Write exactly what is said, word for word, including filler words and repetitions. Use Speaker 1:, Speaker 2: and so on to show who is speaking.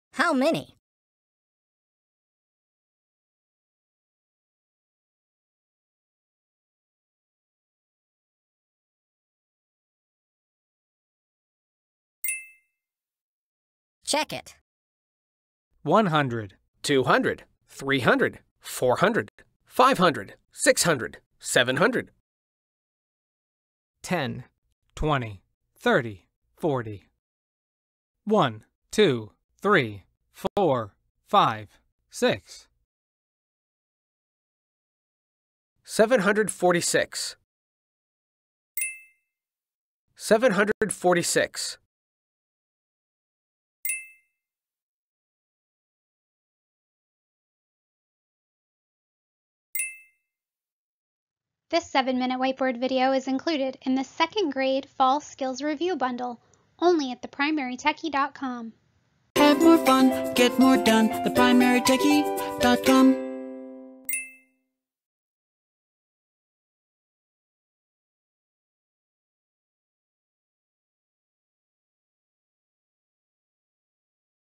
Speaker 1: How many? Check it.
Speaker 2: one hundred,
Speaker 3: two hundred, three hundred, four hundred, five hundred, six hundred, seven hundred.
Speaker 2: ten, twenty, thirty, forty. one, two, three, four, five, six.
Speaker 3: seven hundred forty-six. seven hundred forty-six.
Speaker 4: This seven minute whiteboard video is included in the second grade Fall Skills Review Bundle, only at the primary techie dot com.
Speaker 5: Have more fun, get more done, the primary techie dot com.